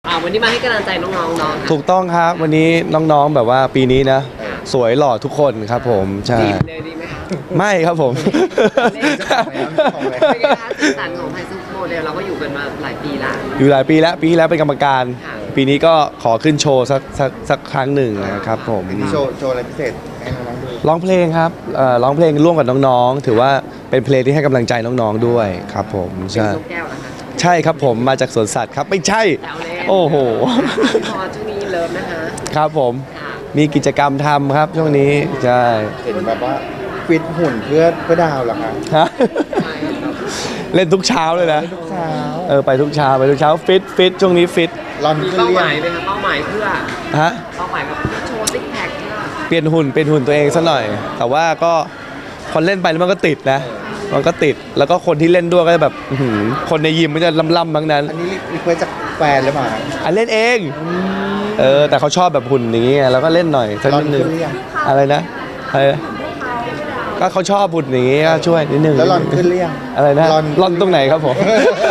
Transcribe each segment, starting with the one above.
วันนี้มาให้กำลังใจน้องๆเนาะถูกต้องครับวันนี้น้องๆแบบว่าปีนี้นะสวยหล่อทุกคนครับผมใช่เลยดีไหมคะไม่ครับผมเป็นไงคะสีสันของไทยซุปโมเดลเราก็อยู่กันมาหลายปีละอยู่หลายปีแล้วปีที่แล้วเป็นกรรมการปีนี้ก็ขอขึ้นโชว์สักครั้งหนึ่งนะครับผมโชว์อะไรพิเศษให้น้องๆดูร้องเพลงครับร้องเพลงร่วมกับน้องๆถือว่าเป็นเพลงที่ให้กำลังใจน้องๆด้วยครับผมใช่ใช่ครับผมมาจากสวนสัตว์ครับไม่ใช่โอ้โหพอช่วงนี้เลิฟนะคะครับผมมีกิจกรรมทำครับช่วงนี้ใช่เห็นแบบว่าฟิตหุ่นเพื่อดาวเหรอคะเล่นทุกเช้าเลยนะทุกเช้าไปทุกเช้าฟิตช่วงนี้ฟิตมีเป้าหมายไหมคะเป้าหมายเพื่อฮะเป้าหมายแบบโชว์ซิกแพคเพื่อเปลี่ยนหุ่นตัวเองซะหน่อยแต่ว่าก็พอเล่นไปแล้วมันก็ติดนะมันก็ติดแล้วก็คนที่เล่นด้วยก็แบบคนในยิมมันจะล่ำๆทั้งนั้นอันนี้รีเควสจากแฟนหรือเปล่าเล่นเองแต่เขาชอบแบบหุ่นอย่างงี้แล้วก็เล่นหน่อยสักนิดนึงอะไรนะก็เขาชอบหุ่นอย่างงี้ก็ช่วยนิดนึงแล้วรอนขึ้นเรียงอะไรนะรอนตรงไหนครับผม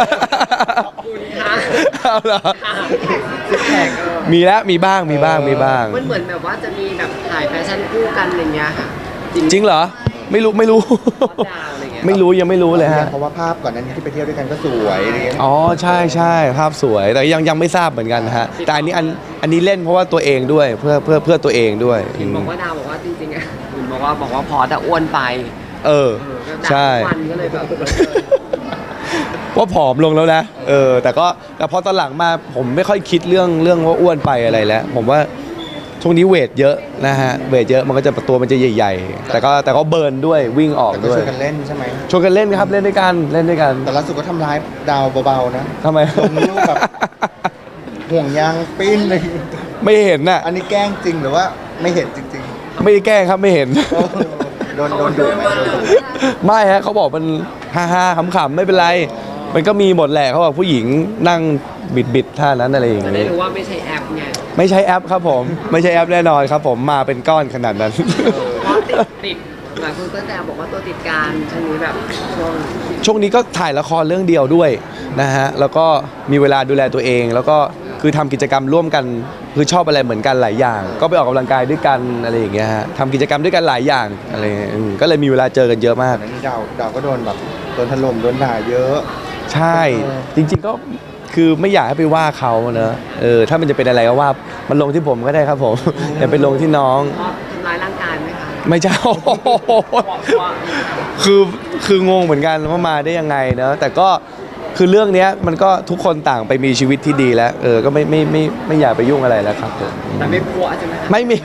เอาเหรอมีแล้วมีบ้างมันเหมือนแบบว่าจะมีแบบถ่ายแฟชั่นคู่กันอย่างเงี้ยค่ะจริงเหรอไม่รู้ยังไม่รู้เลยฮะเพราะว่าภาพก่อนนั้นที่ไปเที่ยวด้วยกันก็สวยอะไรเงี้ยอ๋อใช่ภาพสวยแต่ยังไม่ทราบเหมือนกันฮะแต่อันนี้เล่นเพราะว่าตัวเองด้วยเพื่อตัวเองด้วยบอกว่าดาวบอกว่าจริงๆอ่ะคุณบอกว่าพอแต่อ้วนไปใช่วันก็เลยแบบว่าผอมลงแล้วนะแต่พอตอนหลังมาผมไม่ค่อยคิดเรื่องว่าอ้วนไปอะไรแล้วผมว่าช่วงนี้เวทเยอะนะฮะเวทเยอะมันก็จะตัวมันจะใหญ่ๆแต่ก็เบิร์นด้วยวิ่งออกด้วยชวนกันเล่นใช่ไหมชวนกันเล่นครับเล่นด้วยกันแต่ล่าสุดก็ทำร้ายดาวเบาๆนะทำไมลงรูปแบบห่วงยางปิ้นเลยไม่เห็นน่ะอันนี้แกล้งจริงหรือว่าไม่เห็นจริงๆไม่ได้แกล้งครับไม่เห็นโดนดุไหมไม่ฮะเขาบอกมันฮาขำๆไม่เป็นไรมันก็มีหมดแหละเขาบอกผู้หญิงนั่งบิดท่านั้นอะไรอย่างนี้จะได้รู้ว่าไม่ใช่แอปไงไม่ใช่แอปครับผมไม่ใช่แอปแน่นอนครับผมมาเป็นก้อนขนาดนั้นติดหลายคนก็แต่บอกว่าตัวติดการช่วงนี้แบบช่วงนี้ก็ถ่ายละครเรื่องเดียวด้วยนะฮะแล้วก็มีเวลาดูแลตัวเองแล้วก็คือทำกิจกรรมร่วมกันคือชอบอะไรเหมือนกันหลายอย่างก็ไปออกกำลังกายด้วยกันอะไรอย่างเงี้ยฮะทำกิจกรรมด้วยกันหลายอย่างอะไรก็เลยมีเวลาเจอกันเยอะมากนี่ดาวก็โดนแบบโดนถล่มโดนด่าเยอะใช่จริงๆก็คือไม่อยากให้ไปว่าเขาเนอะถ้ามันจะเป็นอะไรก็ว่ามันลงที่ผมก็ได้ครับผมอย่าไปลงที่น้องทำร้ายร่างกายไหมคะไม่ใช่คืองงเหมือนกันว่ามาได้ยังไงเนอะแต่ก็คือเรื่องนี้มันก็ทุกคนต่างไปมีชีวิตที่ดีแล้วก็ไม่อยากไปยุ่งอะไรแล้วครับผมแต่ไม่กลัวใช่ไหมไม่มี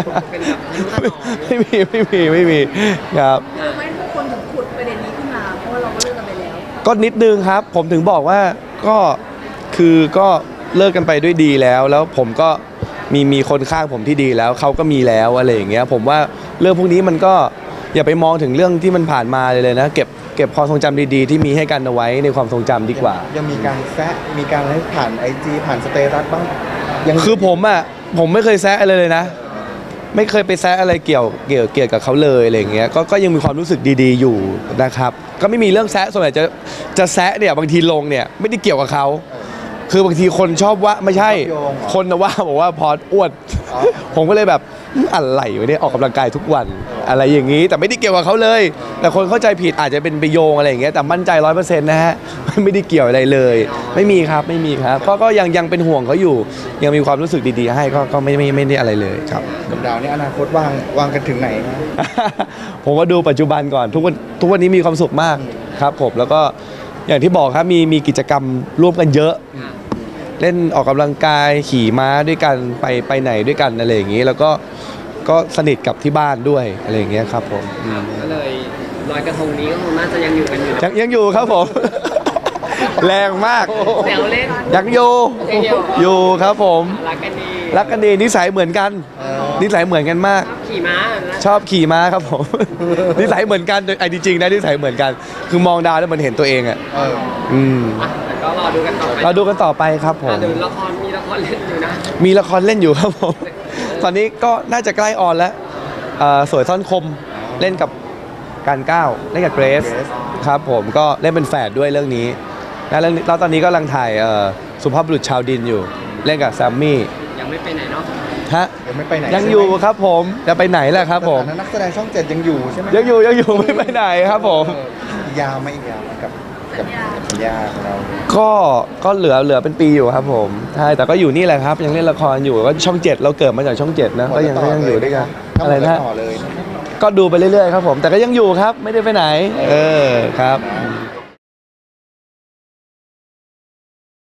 ครับไม่ทุกคนถึงขุดประเด็นนี้ขึ้นมาเพราะว่าเราก็เลิกกันไปแล้วก็นิดนึงครับผมถึงบอกว่าก็เลิกกันไปด้วยดีแล้วผมก็มีคนข้างผมที่ดีแล้วเขาก็มีแล้วอะไรอย่างเงี้ยผมว่าเรื่องพวกนี้มันก็อย่าไปมองถึงเรื่องที่มันผ่านมาเลยนะเก็บความทรงจำดีๆที่มีให้กันเอาไว้ในความทรงจำดีกว่ายังมีการแซะมีการให้ผ่าน IG ผ่านสเตตัสบ้างคือผมไม่เคยแซะอะไรเลยนะไม่เคยไปแซะอะไรเกี่ยวกับเขาเลยอะไรอย่างเงี้ยก็ยังมีความรู้สึกดีๆอยู่นะครับก็ไม่มีเรื่องแซะส่วนใหญ่จะแซะเนี่ยบางทีลงเนี่ยไม่ได้เกี่ยวกับเขาคือบางทีคนชอบว่าไม่ใช่คนนะว่าบอกว่าพออ้วนผมก็เลยแบบอะไรวะเนี่ยออกกำลังกายทุกวันอะไรอย่างนี้แต่ไม่ได้เกี่ยวกับเขาเลยแต่คนเข้าใจผิดอาจจะเป็นไปโยงอะไรอย่างเงี้ยแต่มั่นใจ 100% นะฮะไม่ได้เกี่ยวอะไรเลยไม่มีครับก็ยังเป็นห่วงเขาอยู่ยังมีความรู้สึกดีๆให้ก็ไม่ได้อะไรเลยครับกับดาวนี่อนาคตวางกันถึงไหนครับผมว่าดูปัจจุบันก่อนทุกวันนี้มีความสุขมากครับผมแล้วก็อย่างที่บอกครับมีกิจกรรมร่วมกันเยอะเล่นออกกำลังกายขี่ม้าด้วยกันไปไหนด้วยกันอะไรอย่างนี้แล้วก็สนิทกับที่บ้านด้วยอะไรอย่างเงี้ยครับผมก็เลยลอยกระทงนี้ก็คงน่าจะยังอยู่กันอยู่ยังอยู่ครับผมแรงมากแซวเล่นยังอยู่ครับผมรักกันดีนิสัยเหมือนกันมากชอบขี่ม้าครับผมนิสัยเหมือนกันไอ้จริงๆนะนิสัยเหมือนกันคือมองดาวแล้วมันเห็นตัวเองก็รอดูกันต่อไปครับผมมีละครเล่นอยู่นะมีละครเล่นอยู่ครับผมตอนนี้ก็น่าจะใกล้ออนแล้วสวยซ่อนคมเล่นกับการก้าวเล่นกับเกรซครับผมก็เล่นเป็นแฝดด้วยเรื่องนี้แล้วตอนนี้ก็กำลังถ่ายสุภาพบุรุษชาวดินอยู่เล่นกับแซมมี่ยังไม่ไปไหนเนาะฮะยังไม่ไปไหนยังอยู่ครับผมจะไปไหนล่ะครับผมสถานะนักแสดงช่อง 7ยังอยู่ใช่ไหมยังอยู่ไม่ไปไหนครับผมอีกยาวไหมอีกยาวไหมกับสัญญาของเราก็เหลือเป็นปีอยู่ครับผมใช่แต่ก็อยู่นี่แหละครับยังเล่นละครอยู่ก็ช่อง 7เราเกิดมาจากช่อง 7นะก็ยังอยู่ด้วยกันอะอะไร ไรนะนะต่อเลยก็ดูไปเรื่อยๆครับผมแต่ก็ยังอยู่ครับไม่ได้ไปไหนครับโ